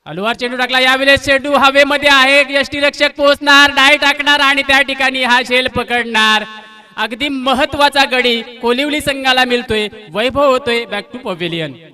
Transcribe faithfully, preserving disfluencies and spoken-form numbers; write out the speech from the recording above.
हलवार चेंडू टाकला, यावेळेस चेंडू हवेमध्ये आहे, यष्टीरक्षक पोहोचणार, डाय टाकणार आणि त्या ठिकाणी हा झेल पकडणार। अगदी महत्वाचा गडी कोलिवली संघाला मिळतोय, वैभव होतोय बॅक टू पवेलियन।